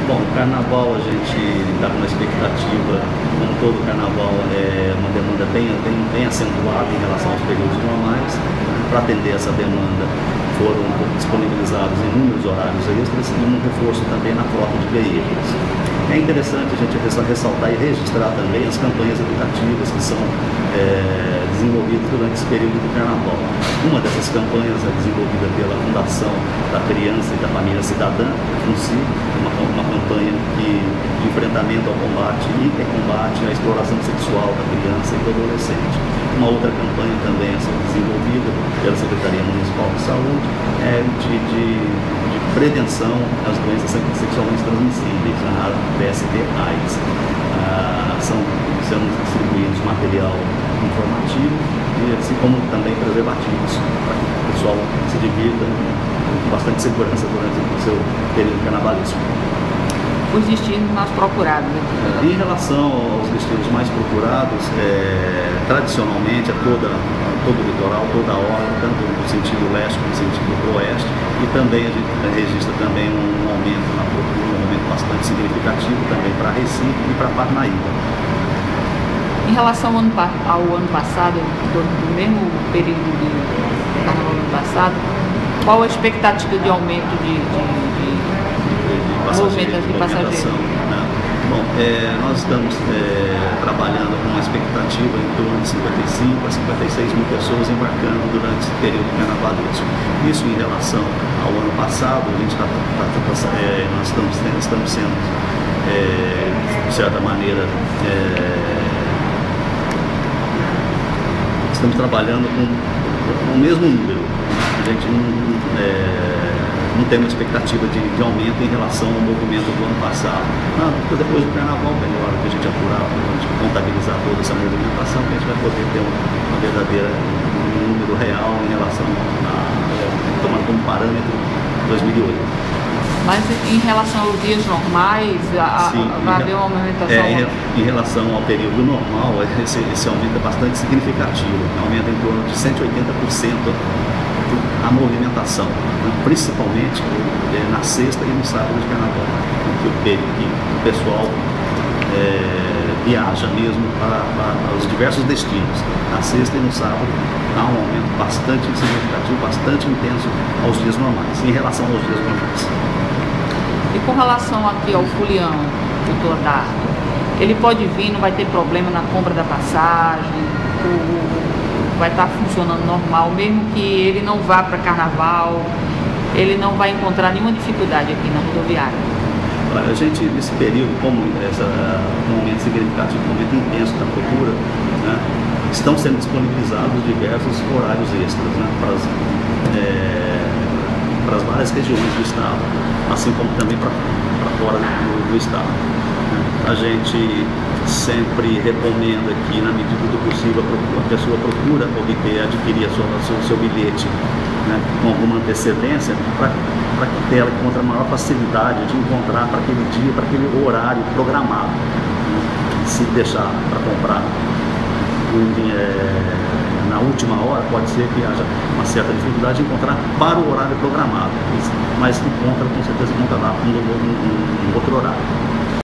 Bom, o carnaval a gente está com uma expectativa, como todo carnaval, é uma demanda bem acentuada em relação aos períodos normais. Para atender essa demanda, foram disponibilizados inúmeros horários extras e um reforço também na frota de veículos. É interessante a gente ressaltar e registrar também as campanhas educativas que são desenvolvidas durante esse período do carnaval. Uma dessas campanhas é desenvolvida pela Fundação da Criança e da Família Cidadã, FUNCI, uma campanha de enfrentamento ao combate e combate à exploração sexual da criança e do adolescente. Uma outra campanha também a ser desenvolvida pela Secretaria Municipal de Saúde de prevenção às doenças sexualmente transmissíveis, a PST-AIDS. São sendo distribuídos material informativo e assim como também preservativos para que o pessoal se divirta com bastante segurança durante o seu período carnavalesco. Os destinos mais procurados? Em relação aos destinos mais procurados, tradicionalmente todo o litoral, toda a orla, tanto no sentido leste como no sentido oeste, e também a gente registra também um aumento na procura, um aumento bastante significativo também para Recife e para Parnaíba. Em relação ao ano passado, do mesmo período do carnaval do ano passado, qual a expectativa de aumento de passageiros? Né? Bom, nós estamos trabalhando com uma expectativa em torno de 55 a 56 mil pessoas embarcando durante esse período carnavalesco. Isso em relação ao ano passado, a gente nós estamos sendo, de certa maneira, estamos trabalhando com o mesmo número. A gente não tem uma expectativa de aumento em relação ao movimento do ano passado. Porque depois do carnaval, é melhor que a gente apurar, a gente contabilizar toda essa movimentação, que a gente vai poder ter uma verdadeira número real em relação tomando como parâmetro 2008. Mas em relação aos dias normais, vai haver uma movimentação? Em relação ao período normal, esse aumento é bastante significativo, aumenta em torno de 180% a movimentação, principalmente na sexta e no sábado de carnaval, que o pessoal viaja mesmo para os diversos destinos. Na sexta e no sábado há um aumento bastante significativo, bastante intenso aos dias normais, em relação aos dias normais. E com relação aqui ao folião, doutor Dardo, ele pode vir, não vai ter problema na compra da passagem, vai estar funcionando normal, mesmo que ele não vá para carnaval, ele não vai encontrar nenhuma dificuldade aqui na rodoviária? A gente, nesse período, como um momento significativo, um momento intenso da procura, né, estão sendo disponibilizados diversos horários extras, né, para as várias regiões do estado, assim como também para fora do estado. A gente sempre recomenda que, na medida do possível, a pessoa procura adquirir o seu bilhete, né, com alguma antecedência, para que ela encontre a maior facilidade de encontrar para aquele dia, para aquele horário programado. Se deixar para comprar na última hora, pode ser que haja uma certa dificuldade de encontrar para o horário programado, mas com certeza encontra lá um outro horário.